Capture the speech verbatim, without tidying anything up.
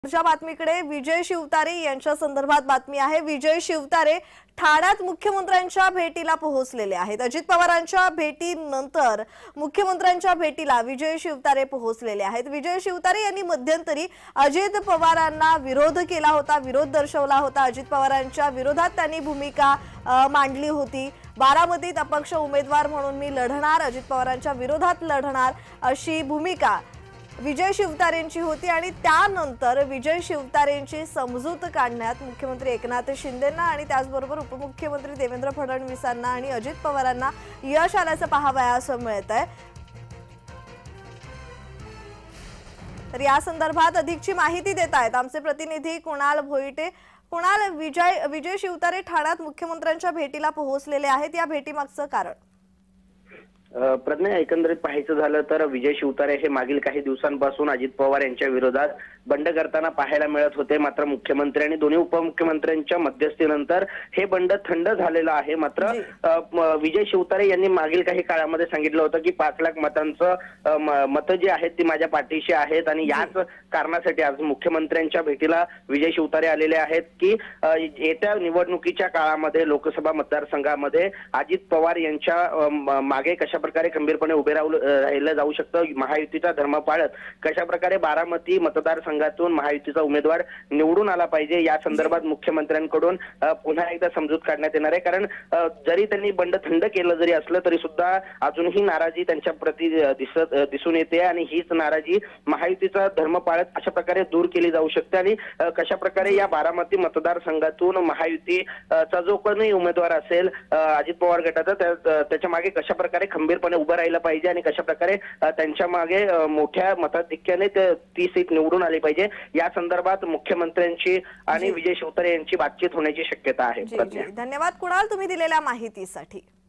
पुढच्या बातमीकडे विजय शिवतारे यांच्या संदर्भात बातमी आहे। विजय शिवतारे ठाण्यात मुख्यमंत्र्यांच्या भेटीला पोहोचलेले आहेत। अजित पवारांच्या भेटीनंतर मुख्यमंत्र्यांच्या भेटीला विजय शिवतारे पोहोचलेले आहेत। विजय शिवतारे यांनी मध्यंतरी अजित पवारांना विरोध केला होता, विरोध दर्शवला होता। अजित पवारांच्या विरोधात त्यांनी भूमिका मांडली होती। बारामतीत अपक्ष उमेदवार म्हणून मी लढणार, अजित पवारांच्या विरोधात लढणार अशी भूमिका विजय शिवतारेंची होती। आणि त्यानंतर विजय शिवतारेंची समजूत काढण्यात मुख्यमंत्री एकनाथ शिंदेंना आणि त्याचबरोबर उपमुख्यमंत्री देवेंद्र फडणवीसांना आणि अजित पवारांना यश आल्याचं पाहावयास मिळत आहे। तर या संदर्भात अधिकची माहिती देत आहेत आमचे प्रतिनिधी कुणाल भोईटे। कुणाल, विजय विजय शिवतारे ठाण्यात मुख्यमंत्र्यांच्या भेटीला पोहोचलेले आहेत, या भेटीमागचं कारण? प्रज्ञा, एकंदरीत पाहायचं झालं तर विजय शिवतारे हे मागील काही दिवसांपासून अजित पवार यांच्या विरोधात बंड करताना पाहायला मिळत होते। मात्र मुख्यमंत्री आणि दोन्ही उपमुख्यमंत्र्यांच्या मध्यस्थीनंतर हे बंड थंड झालेलं आहे। मात्र विजय शिवतारे यांनी मागील काही काळामध्ये सांगितलं होतं की पाच लाख मतांचं मतं जी आहेत ती माझ्या पाठीशी आहेत आणि याच कारणासाठी आज मुख्यमंत्र्यांच्या भेटीला विजय शिवतारे आलेले आहेत की येत्या निवडणुकीच्या काळामध्ये लोकसभा मतदारसंघामध्ये अजित पवार यांच्या मागे कशा प्रकारे खंबीरपणे उभे राहिलं जाऊ शकतं, महायुतीचा धर्म पाळत कशा प्रकारे बारामती मतदारसंघातून महायुतीचा उमेदवार निवडून आला पाहिजे या संदर्भात मुख्यमंत्र्यांकडून पुन्हा एकदा समजूत काढण्यात येणार आहे। कारण जरी त्यांनी बंड थंड केलं जरी असलं तरी सुद्धा अजूनही नाराजी त्यांच्या प्रति दिसत दिसून येते आणि हीच नाराजी महायुतीचा धर्म पाळत अशा प्रकारे दूर केली जाऊ शकते आणि कशा प्रकारे या बारामती मतदारसंघातून महायुतीचा जो कोणी उमेदवार असेल अजित पवार गटाचा त्याच्या मागे कशा प्रकारे खंबीरपणे उभं राहिलं पाहिजे आणि कशा प्रकारे त्यांच्या मागे मोठ्या मताधिक्याने ती सीट निवडून आली पाहिजे या संदर्भात मुख्यमंत्र्यांची आणि विजय शिवतारे यांची बातचीत होण्याची शक्यता आहे। धन्यवाद कुणाल, तुम्ही दिलेल्या माहितीसाठी।